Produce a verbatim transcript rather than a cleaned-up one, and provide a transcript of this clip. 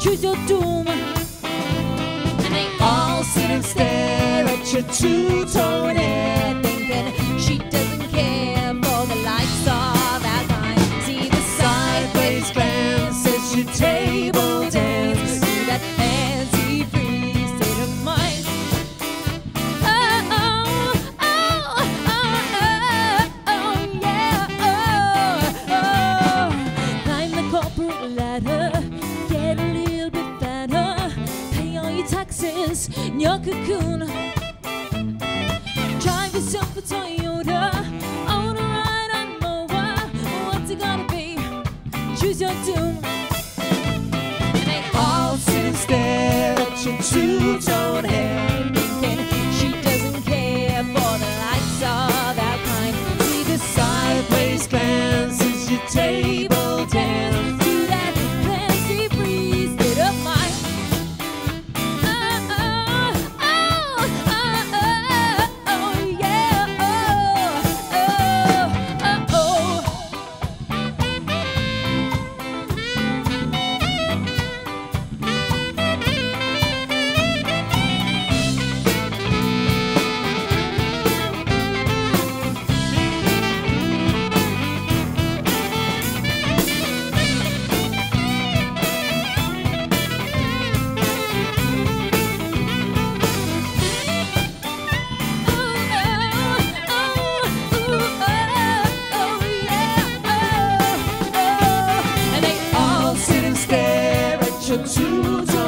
choose your doom. And they all sit and stare at your two-tone head, thinking she doesn't care for the likes of that kind. See the sideways glance as you table dance to that fancy free state of mind. Oh, oh, oh, oh, oh, oh, yeah, oh, oh. Climb the corporate ladder, get a little bit fatter, pay all your taxes in your cocoon. Drive yourself a Toyota, own a ride on mower. What's it gonna be? Choose your doom. And they all sit and stare at your two-tone hair, thinking she doesn't care for the likes of that kind. See the sideways glance as your table dance to that fancy free state of mind. Oh, oh, oh, oh, oh, oh, yeah, oh, oh, oh, oh. And they all sit and stare at your two-tone